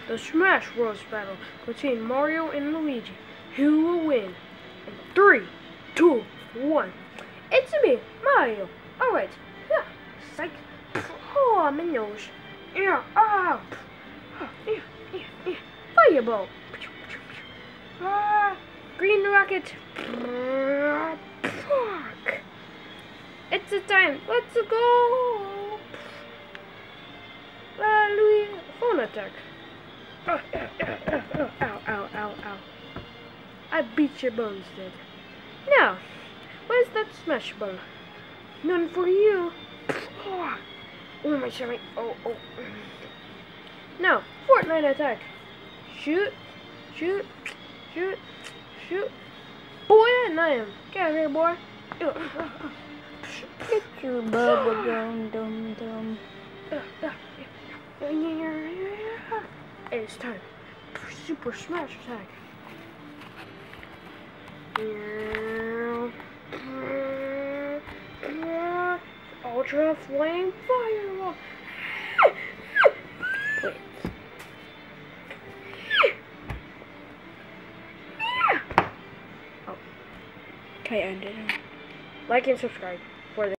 The Smash Bros. Battle between Mario and Luigi. Who will win? In 3, 2, 1. It's me, Mario. Alright. Yeah. Psych. Oh, my nose. Yeah. Ah. Yeah. Fireball. Green rocket. It's the time. Let's go. Louis, phone attack. Ow. I beat your bones, dead. Now, where's that smash ball? None for you. Oh, my stomach. Oh. Now, Fortnite attack. Shoot. Boy, and I am. Get out of here, boy. Get your bubble gum, dum. It's time. Super Smash attack. Ultra Flame Fireball. Wait. Oh. Okay, I ended it. Like and subscribe.